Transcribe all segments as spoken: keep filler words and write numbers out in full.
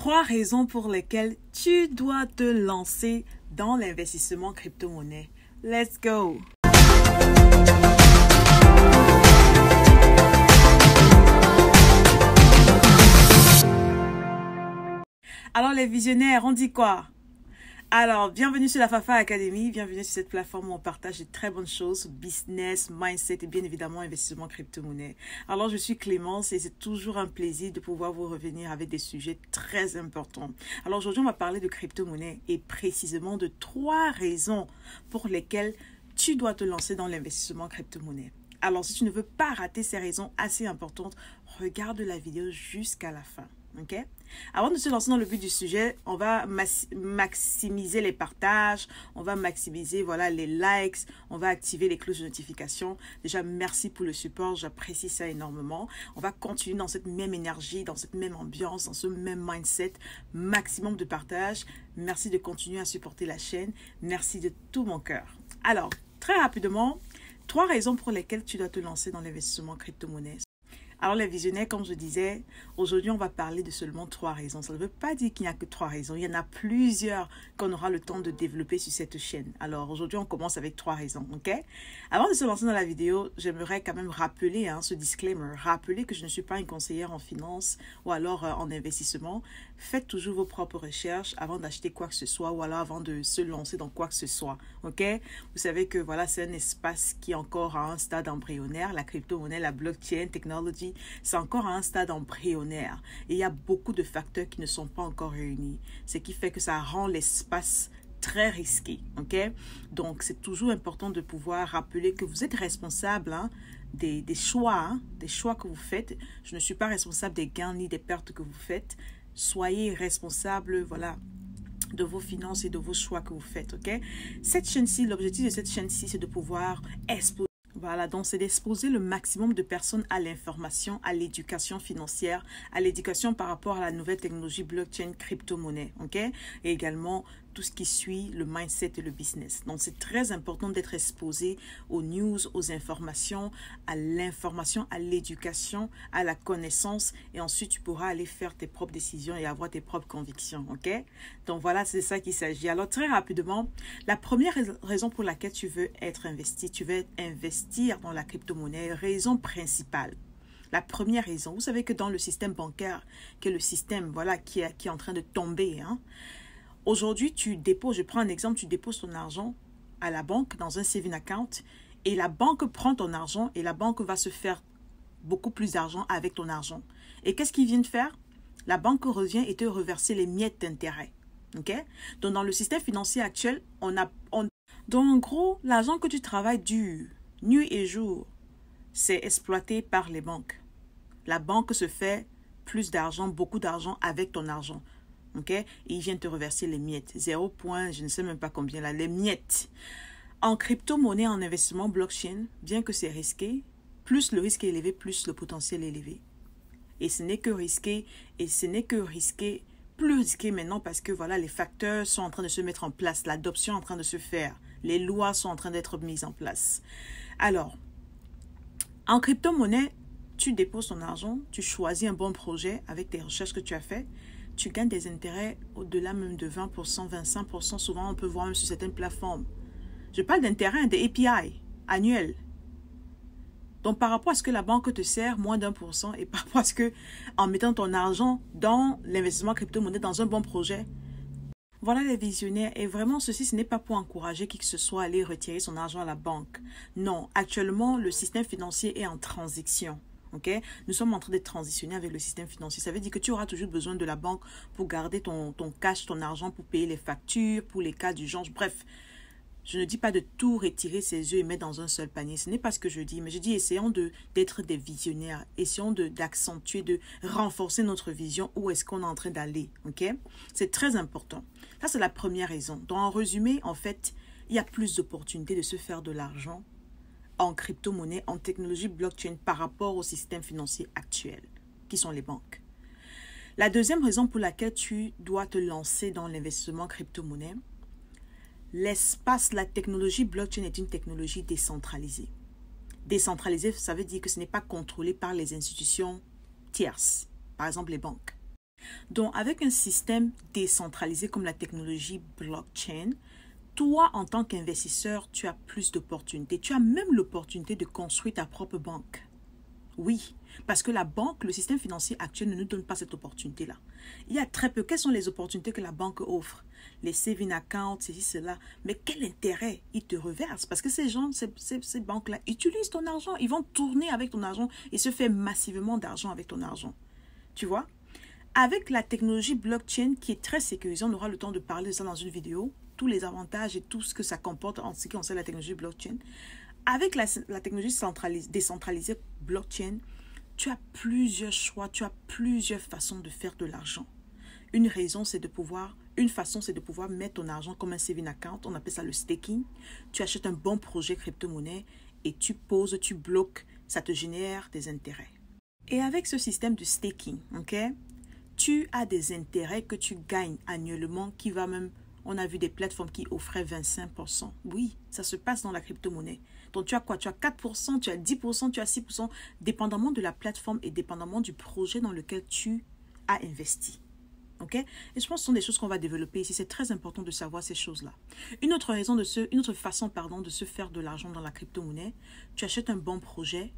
Trois raisons pour lesquelles tu dois te lancer dans l'investissement crypto-monnaie. Let's go! Alors les visionnaires, on dit quoi? Alors, bienvenue sur la Fafa Academy, bienvenue sur cette plateforme où on partage de très bonnes choses, business, mindset et bien évidemment investissement crypto-monnaie. Alors, je suis Clémence et c'est toujours un plaisir de pouvoir vous revenir avec des sujets très importants. Alors, aujourd'hui, on va parler de crypto-monnaie et précisément de trois raisons pour lesquelles tu dois te lancer dans l'investissement crypto-monnaie. Alors, si tu ne veux pas rater ces raisons assez importantes, regarde la vidéo jusqu'à la fin. Ok? Avant de se lancer dans le but du sujet, on va maximiser les partages, on va maximiser voilà, les likes, on va activer les cloches de notification. Déjà, merci pour le support, j'apprécie ça énormément. On va continuer dans cette même énergie, dans cette même ambiance, dans ce même mindset, maximum de partage. Merci de continuer à supporter la chaîne, merci de tout mon cœur. Alors, très rapidement, trois raisons pour lesquelles tu dois te lancer dans l'investissement crypto-monnaie. Alors les visionnaires, comme je disais, aujourd'hui on va parler de seulement trois raisons. Ça ne veut pas dire qu'il n'y a que trois raisons. Il y en a plusieurs qu'on aura le temps de développer sur cette chaîne. Alors aujourd'hui on commence avec trois raisons, ok? Avant de se lancer dans la vidéo, j'aimerais quand même rappeler hein, ce disclaimer. Rappeler que je ne suis pas une conseillère en finance ou alors euh, en investissement. Faites toujours vos propres recherches avant d'acheter quoi que ce soit ou alors avant de se lancer dans quoi que ce soit, ok? Vous savez que voilà, c'est un espace qui est encore à un stade embryonnaire. La crypto-monnaie, la blockchain, technology, c'est encore à un stade embryonnaire et il y a beaucoup de facteurs qui ne sont pas encore réunis, ce qui fait que ça rend l'espace très risqué, ok? Donc, c'est toujours important de pouvoir rappeler que vous êtes responsable hein, des, des choix, hein, des choix que vous faites. Je ne suis pas responsable des gains ni des pertes que vous faites. Soyez responsable, voilà, de vos finances et de vos choix que vous faites, ok? Cette chaîne-ci, l'objectif de cette chaîne-ci, c'est de pouvoir exposer. Voilà, donc c'est d'exposer le maximum de personnes à l'information, à l'éducation financière, à l'éducation par rapport à la nouvelle technologie blockchain, crypto-monnaie, ok? Et également tout ce qui suit le mindset et le business. Donc c'est très important d'être exposé aux news, aux informations, à l'information, à l'éducation, à la connaissance et ensuite tu pourras aller faire tes propres décisions et avoir tes propres convictions, ok? Donc voilà, c'est de ça qu'il s'agit. Alors très rapidement, la première raison pour laquelle tu veux être investi, tu veux investir dans la crypto-monnaie, raison principale. La première raison, vous savez que dans le système bancaire, qui est le système voilà, qui, est, qui est en train de tomber, hein, aujourd'hui, tu déposes, je prends un exemple, tu déposes ton argent à la banque dans un saving account et la banque prend ton argent et la banque va se faire beaucoup plus d'argent avec ton argent. Et qu'est-ce qu'ils viennent faire? La banque revient et te reverser les miettes d'intérêt. Okay? Donc, dans le système financier actuel, on a... On... Donc, en gros, l'argent que tu travailles dur, nuit et jour, c'est exploité par les banques. La banque se fait plus d'argent, beaucoup d'argent avec ton argent. Ok, et ils viennent te reverser les miettes. Zéro point, je ne sais même pas combien là, les miettes. En crypto-monnaie, en investissement blockchain, bien que c'est risqué, plus le risque est élevé, plus le potentiel est élevé. Et ce n'est que risqué, et ce n'est que risqué, plus risqué maintenant parce que voilà, les facteurs sont en train de se mettre en place, l'adoption est en train de se faire, les lois sont en train d'être mises en place. Alors, en crypto-monnaie, tu déposes ton argent, tu choisis un bon projet avec tes recherches que tu as faites, tu gagnes des intérêts au-delà même de vingt pour cent, vingt-cinq pour cent. Souvent, on peut voir même sur certaines plateformes. Je parle d'intérêts, des A P I annuels. Donc, par rapport à ce que la banque te sert, moins d'un pour cent, et par rapport à ce que, en mettant ton argent dans l'investissement crypto-monnaie, dans un bon projet, voilà les visionnaires. Et vraiment, ceci, ce n'est pas pour encourager qui que ce soit à aller retirer son argent à la banque. Non, actuellement, le système financier est en transition. Okay? Nous sommes en train de transitionner avec le système financier. Ça veut dire que tu auras toujours besoin de la banque pour garder ton, ton cash, ton argent, pour payer les factures, pour les cas d'urgence. Bref, je ne dis pas de tout retirer ses œufs et mettre dans un seul panier. Ce n'est pas ce que je dis. Mais je dis essayons de, d'être des visionnaires. Essayons de, d'accentuer, de renforcer notre vision. Où est-ce qu'on est en train d'aller? Okay? C'est très important. Ça, c'est la première raison. Donc, en résumé, en fait, il y a plus d'opportunités de se faire de l'argent en crypto-monnaie, en technologie blockchain par rapport au système financier actuel, qui sont les banques. La deuxième raison pour laquelle tu dois te lancer dans l'investissement crypto-monnaie, l'espace, la technologie blockchain est une technologie décentralisée. Décentralisée, ça veut dire que ce n'est pas contrôlé par les institutions tierces, par exemple les banques. Donc, avec un système décentralisé comme la technologie blockchain, toi, en tant qu'investisseur, tu as plus d'opportunités. Tu as même l'opportunité de construire ta propre banque. Oui, parce que la banque, le système financier actuel ne nous donne pas cette opportunité-là. Il y a très peu. Quelles sont les opportunités que la banque offre? Les saving accounts, ceci, cela. Mais quel intérêt ils te reversent? Parce que ces gens, ces, ces, ces banques-là utilisent ton argent. Ils vont tourner avec ton argent et se faire massivement d'argent avec ton argent. Tu vois? Avec la technologie blockchain qui est très sécurisée, on aura le temps de parler de ça dans une vidéo, tous les avantages et tout ce que ça comporte en ce qui concerne la technologie blockchain. Avec la, la technologie décentralisée blockchain, tu as plusieurs choix, tu as plusieurs façons de faire de l'argent. Une raison, c'est de pouvoir, une façon, c'est de pouvoir mettre ton argent comme un saving account, on appelle ça le staking. Tu achètes un bon projet crypto-monnaie et tu poses, tu bloques, ça te génère des intérêts. Et avec ce système de staking, ok, tu as des intérêts que tu gagnes annuellement qui va même, on a vu des plateformes qui offraient vingt-cinq pour cent. Oui, ça se passe dans la crypto-monnaie. Donc tu as quoi? Tu as quatre pour cent, tu as dix pour cent, tu as six pour cent, dépendamment de la plateforme et dépendamment du projet dans lequel tu as investi. Ok? Et je pense que ce sont des choses qu'on va développer ici. C'est très important de savoir ces choses-là. Une autre raison de se, une autre façon, pardon, de se faire de l'argent dans la crypto-monnaie, tu achètes un bon projet,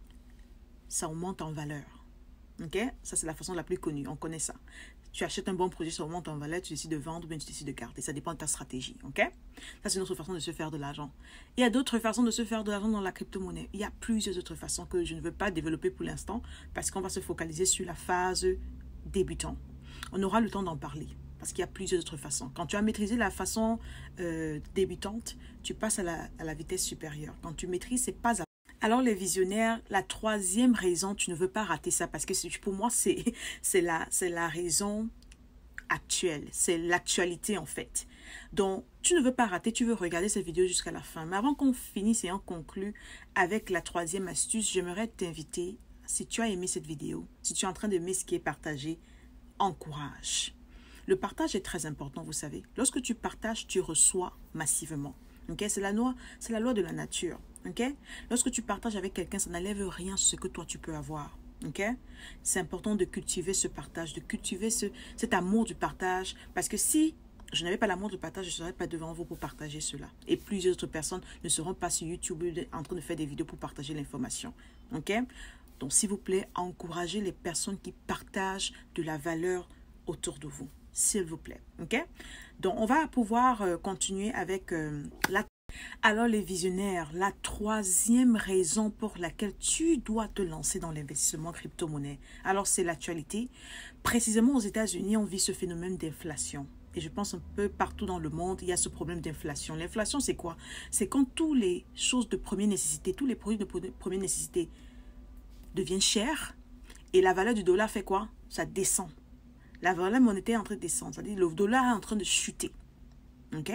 ça augmente en valeur. Ok? Ça, c'est la façon la plus connue. On connaît ça. Tu achètes un bon projet, ça augmente en valeur, tu décides de vendre ou bien tu décides de garder. Ça dépend de ta stratégie. Ok? Ça, c'est une autre façon de se faire de l'argent. Il y a d'autres façons de se faire de l'argent dans la crypto-monnaie. Il y a plusieurs autres façons que je ne veux pas développer pour l'instant parce qu'on va se focaliser sur la phase débutant. On aura le temps d'en parler parce qu'il y a plusieurs autres façons. Quand tu as maîtrisé la façon euh, débutante, tu passes à la, à la vitesse supérieure. Quand tu maîtrises, c'est pas à... Alors les visionnaires, la troisième raison, tu ne veux pas rater ça parce que pour moi, c'est la, la raison actuelle. C'est l'actualité en fait. Donc, tu ne veux pas rater, tu veux regarder cette vidéo jusqu'à la fin. Mais avant qu'on finisse et on conclue avec la troisième astuce, j'aimerais t'inviter, si tu as aimé cette vidéo, si tu es en train d'aimer ce qui est partagé, encourage. Le partage est très important, vous savez. Lorsque tu partages, tu reçois massivement. Okay? C'est la loi, c'est la loi de la nature. Okay? Lorsque tu partages avec quelqu'un, ça n'enlève rien sur ce que toi tu peux avoir. Okay? C'est important de cultiver ce partage, de cultiver ce, cet amour du partage. Parce que si je n'avais pas l'amour du partage, je ne serais pas devant vous pour partager cela. Et plusieurs autres personnes ne seront pas sur YouTube en train de faire des vidéos pour partager l'information. Okay? Donc, s'il vous plaît, encouragez les personnes qui partagent de la valeur autour de vous. S'il vous plaît. OK? Donc, on va pouvoir euh, continuer avec euh, la... Alors, les visionnaires, la troisième raison pour laquelle tu dois te lancer dans l'investissement crypto-monnaie, alors c'est l'actualité. Précisément aux États-Unis, on vit ce phénomène d'inflation. Et je pense un peu partout dans le monde, il y a ce problème d'inflation. L'inflation, c'est quoi? C'est quand toutes les choses de première nécessité, tous les produits de première nécessité deviennent chers et la valeur du dollar fait quoi? Ça descend. La valeur monétaire est en train de descendre, c'est-à-dire le dollar est en train de chuter. Ok?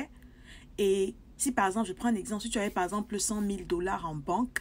Et si par exemple, je prends un exemple, si tu avais par exemple cent mille dollars en banque,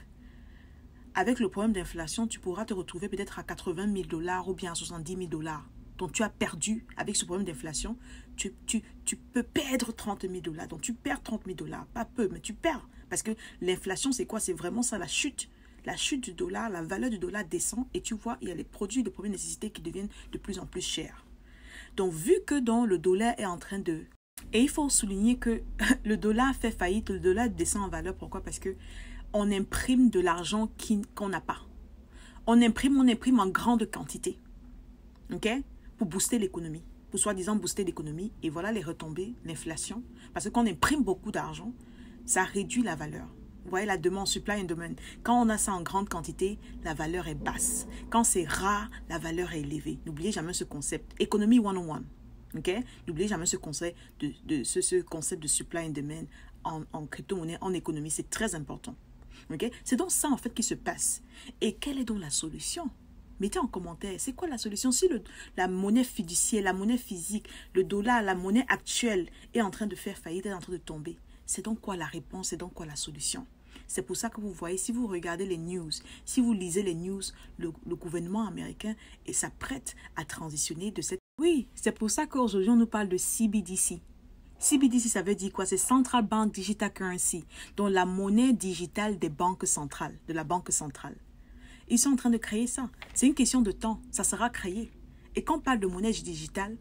avec le problème d'inflation, tu pourras te retrouver peut-être à quatre-vingt mille dollars ou bien à soixante-dix mille dollars. Donc tu as perdu avec ce problème d'inflation, tu, tu, tu peux perdre trente mille dollars. Donc tu perds trente mille dollars, pas peu, mais tu perds. Parce que l'inflation, c'est quoi? C'est vraiment ça, la chute. La chute du dollar, la valeur du dollar descend et tu vois, il y a les produits de première nécessité qui deviennent de plus en plus chers. Donc, vu que dans le dollar est en train de... Et il faut souligner que le dollar fait faillite, le dollar descend en valeur. Pourquoi? Parce que on imprime de l'argent qu'on n'a pas. On imprime, on imprime en grande quantité. OK? Pour booster l'économie. Pour soi-disant booster l'économie. Et voilà les retombées, l'inflation. Parce que quand on imprime beaucoup d'argent, ça réduit la valeur. Vous voyez la demande, supply and demand. Quand on a ça en grande quantité, la valeur est basse. Quand c'est rare, la valeur est élevée. N'oubliez jamais ce concept. Économie cent un. Okay? N'oubliez jamais ce concept de, de, ce, ce concept de supply and demand en, en crypto-monnaie, en économie. C'est très important. Okay? C'est donc ça en fait qui se passe. Et quelle est donc la solution? Mettez en commentaire, c'est quoi la solution? Si le, la monnaie fiduciaire, la monnaie physique, le dollar, la monnaie actuelle est en train de faire faillite, est en train de tomber, c'est donc quoi la réponse? C'est donc quoi la solution? C'est pour ça que vous voyez, si vous regardez les news, si vous lisez les news, le, le gouvernement américain s'apprête à transitionner de cette... Oui, c'est pour ça qu'aujourd'hui, on nous parle de C B D C. C B D C, ça veut dire quoi? C'est Central Bank Digital Currency, donc la monnaie digitale des banques centrales, de la banque centrale. Ils sont en train de créer ça. C'est une question de temps. Ça sera créé. Et quand on parle de monnaie digitale,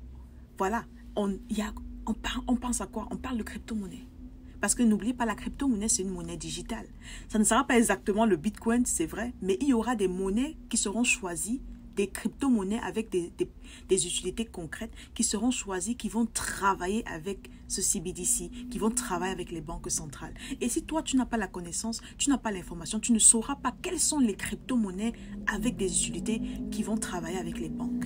voilà, on, y a, on, par, on pense à quoi? On parle de crypto-monnaie. Parce que n'oubliez pas, la crypto-monnaie, c'est une monnaie digitale. Ça ne sera pas exactement le Bitcoin, c'est vrai, mais il y aura des monnaies qui seront choisies, des crypto-monnaies avec des, des, des utilités concrètes qui seront choisies, qui vont travailler avec ce C B D C, qui vont travailler avec les banques centrales. Et si toi, tu n'as pas la connaissance, tu n'as pas l'information, tu ne sauras pas quelles sont les crypto-monnaies avec des utilités qui vont travailler avec les banques.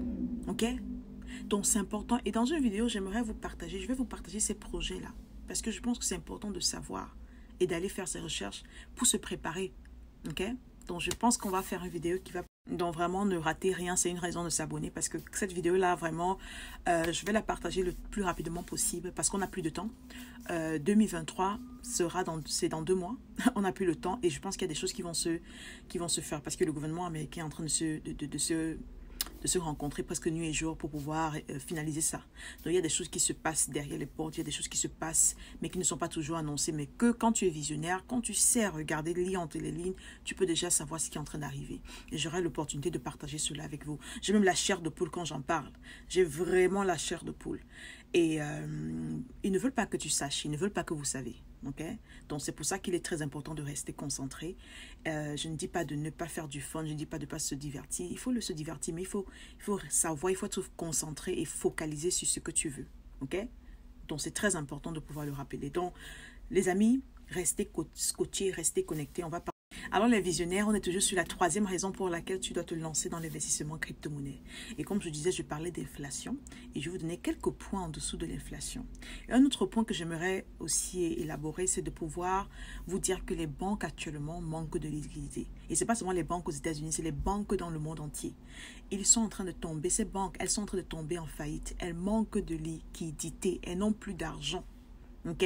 OK? Donc, c'est important. Et dans une vidéo, j'aimerais vous partager, je vais vous partager ces projets-là. Parce que je pense que c'est important de savoir et d'aller faire ces recherches pour se préparer. OK? Donc, je pense qu'on va faire une vidéo qui va... Donc, vraiment, ne ratez rien. C'est une raison de s'abonner parce que cette vidéo-là, vraiment, euh, je vais la partager le plus rapidement possible parce qu'on n'a plus de temps. Euh, deux mille vingt-trois sera dans... C'est dans deux mois. On n'a plus le temps et je pense qu'il y a des choses qui vont se, qui vont se faire parce que le gouvernement américain est en train de se... De, de, de se de se rencontrer presque nuit et jour pour pouvoir euh, finaliser ça. Donc, il y a des choses qui se passent derrière les portes, il y a des choses qui se passent, mais qui ne sont pas toujours annoncées, mais que quand tu es visionnaire, quand tu sais regarder, lire entre les lignes, tu peux déjà savoir ce qui est en train d'arriver. Et j'aurai l'opportunité de partager cela avec vous. J'ai même la chair de poule quand j'en parle. J'ai vraiment la chair de poule. Et euh, ils ne veulent pas que tu saches, ils ne veulent pas que vous savez. Okay? Donc, c'est pour ça qu'il est très important de rester concentré. Euh, je ne dis pas de ne pas faire du fun, je ne dis pas de ne pas se divertir. Il faut le se divertir, mais il faut, il faut savoir, il faut être concentré et focalisé sur ce que tu veux. Okay? Donc, c'est très important de pouvoir le rappeler. Donc, les amis, restez scotchés, restez connectés. On va parler. Alors, les visionnaires, on est toujours sur la troisième raison pour laquelle tu dois te lancer dans l'investissement crypto-monnaie. Et comme je disais, je parlais d'inflation et je vais vous donner quelques points en dessous de l'inflation. Un autre point que j'aimerais aussi élaborer, c'est de pouvoir vous dire que les banques actuellement manquent de liquidité. Et ce n'est pas seulement les banques aux États-Unis, c'est les banques dans le monde entier. Ils sont en train de tomber, ces banques, elles sont en train de tomber en faillite. Elles manquent de liquidité, elles n'ont plus d'argent. OK?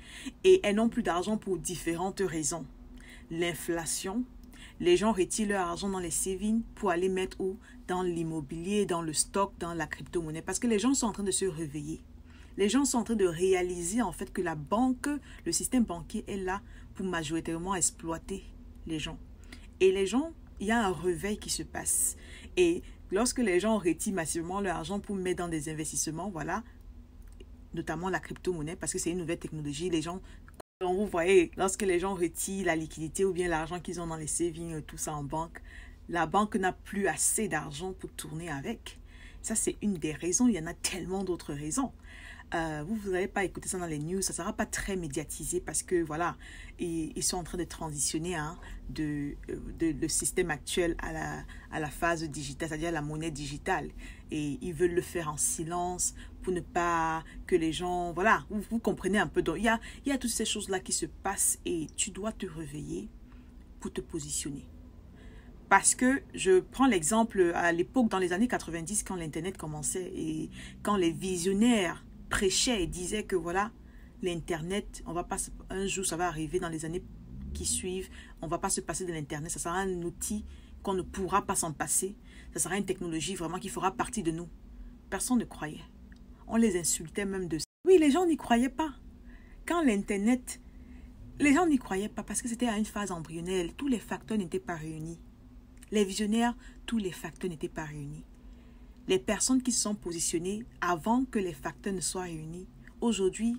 Et elles n'ont plus d'argent pour différentes raisons. L'inflation, les gens retirent leur argent dans les savings pour aller mettre où? Dans l'immobilier, dans le stock, dans la crypto-monnaie. Parce que les gens sont en train de se réveiller. Les gens sont en train de réaliser en fait que la banque, le système banquier est là pour majoritairement exploiter les gens. Et les gens, il y a un réveil qui se passe. Et lorsque les gens retirent massivement leur argent pour mettre dans des investissements, voilà, notamment la crypto-monnaie, parce que c'est une nouvelle technologie, les gens... Donc, vous voyez, lorsque les gens retirent la liquidité ou bien l'argent qu'ils ont dans les savings, tout ça en banque, la banque n'a plus assez d'argent pour tourner avec. Ça, c'est une des raisons. Il y en a tellement d'autres raisons. Euh, vous n'allez pas écouter ça dans les news. Ça ne sera pas très médiatisé parce que, voilà, ils, ils sont en train de transitionner hein, de, de, le système actuel à la, à la phase digitale, c'est-à-dire la monnaie digitale. Et ils veulent le faire en silence pour ne pas que les gens... Voilà, vous, vous comprenez un peu. Donc, il y a, il y a toutes ces choses-là qui se passent et tu dois te réveiller pour te positionner. Parce que je prends l'exemple à l'époque, dans les années quatre-vingt-dix, quand l'Internet commençait et quand les visionnaires prêchaient et disaient que voilà, l'Internet, on va pas, un jour ça va arriver dans les années qui suivent, on ne va pas se passer de l'Internet, ça sera un outil qu'on ne pourra pas s'en passer, ça sera une technologie vraiment qui fera partie de nous. Personne ne croyait. On les insultait même de ça. Oui, les gens n'y croyaient pas. Quand l'Internet, les gens n'y croyaient pas parce que c'était à une phase embryonnaire, tous les facteurs n'étaient pas réunis. Les visionnaires, tous les facteurs n'étaient pas réunis. Les personnes qui se sont positionnées avant que les facteurs ne soient réunis, aujourd'hui,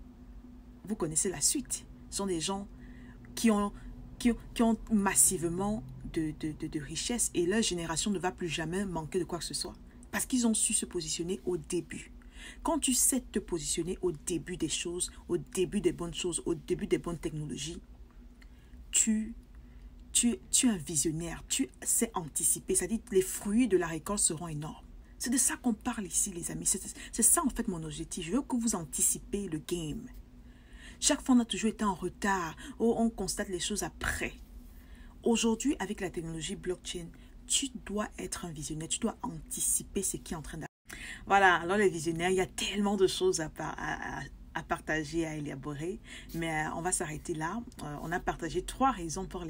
vous connaissez la suite. Ce sont des gens qui ont, qui ont, qui ont massivement de, de, de, de richesses et leur génération ne va plus jamais manquer de quoi que ce soit. Parce qu'ils ont su se positionner au début. Quand tu sais te positionner au début des choses, au début des bonnes choses, au début des bonnes technologies, tu... Tu, tu es un visionnaire, tu sais anticiper, c'est-à-dire que les fruits de la récolte seront énormes. C'est de ça qu'on parle ici, les amis. C'est ça, en fait, mon objectif. Je veux que vous anticipez le game. Chaque fois, on a toujours été en retard. Oh, on constate les choses après. Aujourd'hui, avec la technologie blockchain, tu dois être un visionnaire. Tu dois anticiper ce qui est en train d'arriver. Voilà, alors les visionnaires, il y a tellement de choses à, à, à à partager, à élaborer, mais euh, on va s'arrêter là. Euh, on a partagé trois raisons pour lesquelles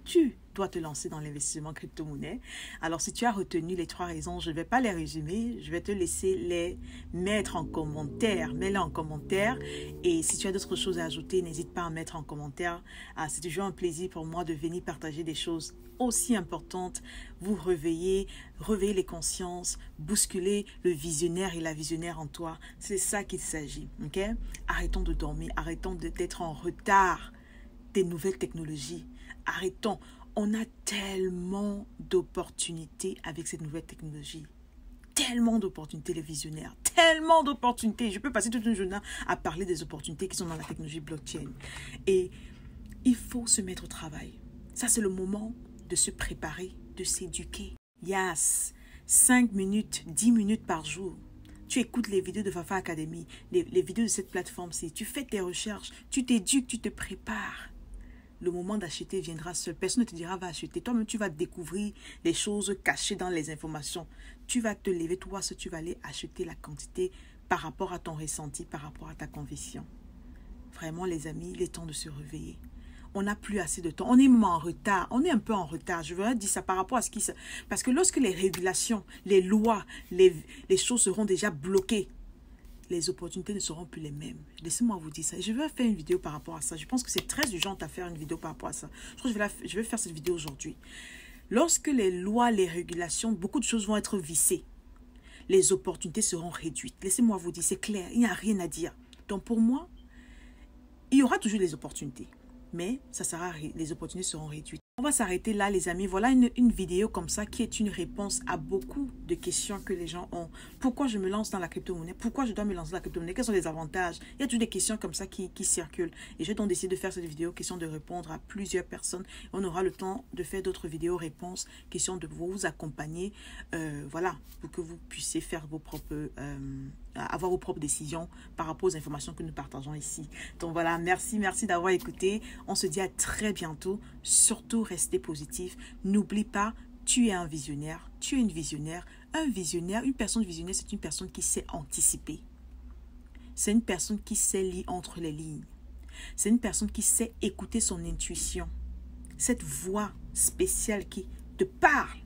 tu dois te lancer dans l'investissement crypto-monnaie. Alors, si tu as retenu les trois raisons, je ne vais pas les résumer. Je vais te laisser les mettre en commentaire. Mets-les en commentaire. Et si tu as d'autres choses à ajouter, n'hésite pas à mettre en commentaire. Ah, c'est toujours un plaisir pour moi de venir partager des choses aussi importantes. Vous réveiller, réveiller les consciences, bousculer le visionnaire et la visionnaire en toi. C'est ça qu'il s'agit. Ok? Arrêtons de dormir. Arrêtons d'être en retard des nouvelles technologies. Arrêtons. On a tellement d'opportunités avec cette nouvelle technologie. Tellement d'opportunités, les visionnaires. Tellement d'opportunités. Je peux passer toute une journée à parler des opportunités qui sont dans la technologie blockchain. Et il faut se mettre au travail. Ça, c'est le moment de se préparer, de s'éduquer. Yes. cinq minutes, dix minutes par jour. Tu écoutes les vidéos de Fafa Academy, les, les vidéos de cette plateforme-ci. Tu fais tes recherches, tu t'éduques, tu te prépares. Le moment d'acheter viendra seul. Personne ne te dira va acheter. Toi-même, tu vas découvrir les choses cachées dans les informations. Tu vas te lever, toi, ce tu vas aller acheter la quantité par rapport à ton ressenti, par rapport à ta conviction. Vraiment, les amis, il est temps de se réveiller. On n'a plus assez de temps. On est même en retard. On est un peu en retard. Je veux dire ça par rapport à ce qui se... Parce que lorsque les régulations, les lois, les, les choses seront déjà bloquées, les opportunités ne seront plus les mêmes. Laissez-moi vous dire ça. Je vais faire une vidéo par rapport à ça. Je pense que c'est très urgent à faire une vidéo par rapport à ça. Je crois que je vais, la, je vais faire cette vidéo aujourd'hui. Lorsque les lois, les régulations, beaucoup de choses vont être vissées, les opportunités seront réduites. Laissez-moi vous dire, c'est clair. Il n'y a rien à dire. Donc pour moi, il y aura toujours des opportunités. Mais ça sera, les opportunités seront réduites. On va s'arrêter là, les amis. Voilà une, une vidéo comme ça qui est une réponse à beaucoup de questions que les gens ont. Pourquoi je me lance dans la crypto-monnaie? Pourquoi je dois me lancer dans la crypto-monnaie? Quels sont les avantages? Il y a toutes des questions comme ça qui, qui circulent. Et j'ai donc décidé de faire cette vidéo, question de répondre à plusieurs personnes. On aura le temps de faire d'autres vidéos réponses, question de vous accompagner. Euh, voilà, pour que vous puissiez faire vos propres... Euh, avoir vos propres décisions par rapport aux informations que nous partageons ici. Donc voilà, merci, merci d'avoir écouté. On se dit à très bientôt. Surtout, restez positif. N'oublie pas, tu es un visionnaire, tu es une visionnaire. Un visionnaire, une personne visionnaire, c'est une personne qui sait anticiper. C'est une personne qui sait lire entre les lignes. C'est une personne qui sait écouter son intuition. Cette voix spéciale qui te parle.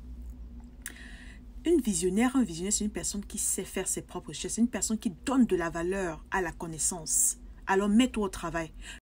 Une visionnaire, un visionnaire, c'est une personne qui sait faire ses propres choses. C'est une personne qui donne de la valeur à la connaissance. Alors mets-toi au travail.